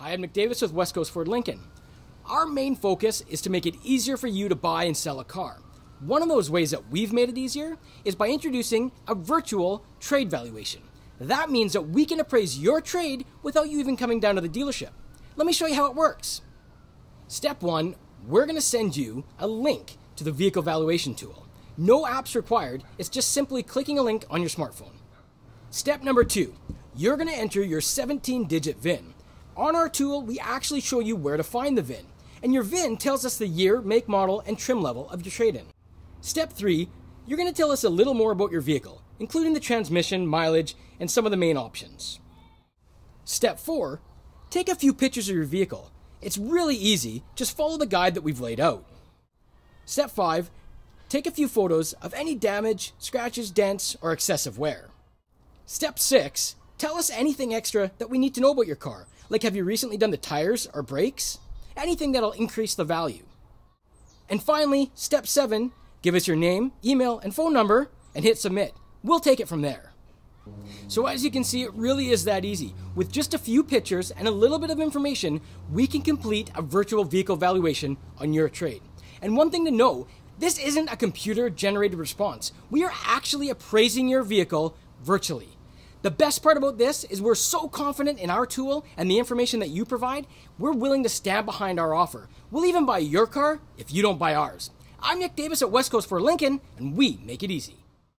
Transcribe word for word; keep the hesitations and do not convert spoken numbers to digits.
Hi, I'm Nick Davis with West Coast Ford Lincoln. Our main focus is to make it easier for you to buy and sell a car. One of those ways that we've made it easier is by introducing a virtual trade valuation. That means that we can appraise your trade without you even coming down to the dealership. Let me show you how it works. Step one, we're going to send you a link to the vehicle valuation tool. No apps required, it's just simply clicking a link on your smartphone. Step number two, you're going to enter your seventeen digit V I N. On our tool, we actually show you where to find the V I N, and your V I N tells us the year, make, model, and trim level of your trade-in. Step three, you're going to tell us a little more about your vehicle, including the transmission, mileage, and some of the main options. Step four, take a few pictures of your vehicle. It's really easy, just follow the guide that we've laid out. Step five, take a few photos of any damage, scratches, dents, or excessive wear. Step six, tell us anything extra that we need to know about your car, like have you recently done the tires or brakes? Anything that'll increase the value. And finally, step seven, give us your name, email, and phone number, and hit submit. We'll take it from there. So as you can see, it really is that easy. With just a few pictures and a little bit of information, we can complete a virtual vehicle valuation on your trade. And one thing to know, this isn't a computer-generated response. We are actually appraising your vehicle virtually. The best part about this is we're so confident in our tool and the information that you provide, we're willing to stand behind our offer. We'll even buy your car if you don't buy ours. I'm Nick Davis at West Coast Ford Lincoln, and we make it easy.